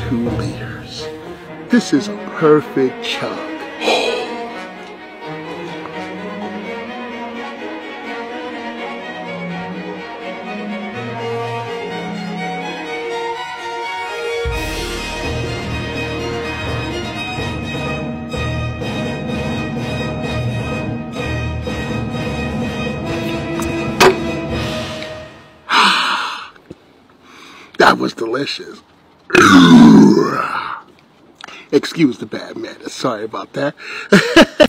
2 liters. This is a perfect chug. That was delicious. Excuse the bad manners. Sorry about that.